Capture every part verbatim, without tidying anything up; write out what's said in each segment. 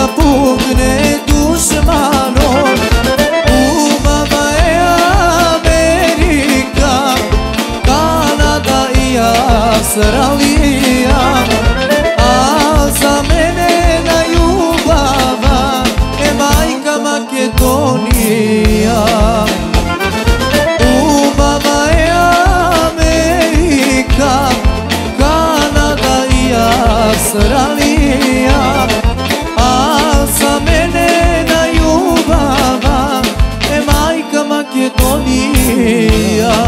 pugne dušmanom. Ljubava je Amerika, Kanada i Australija, a za mene najljubava je majka Makedonija. Ljubava je Amerika, Kanada i Australija, a za mene najljubava je majka Makedonija.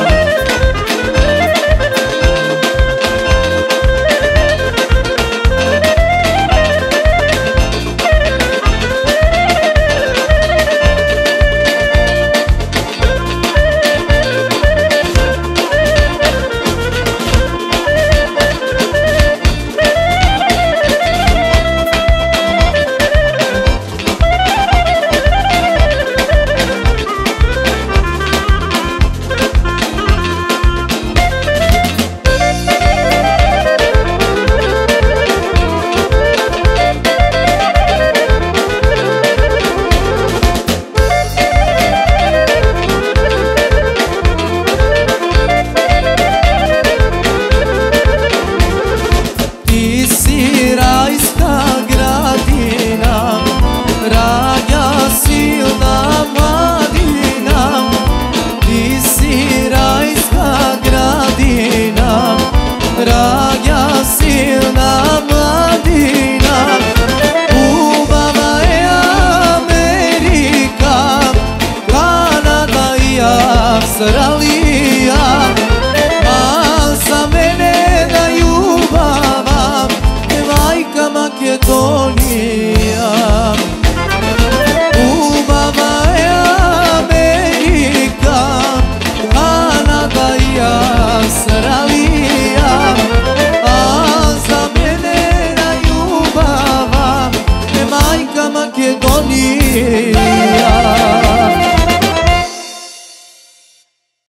Raja silna mladina, ljubava je Amerika, Kanada i Australija, a za mene najljubava je majka Makedonija. Ljubava je Amerika, Kanada i Australija, Makedonija.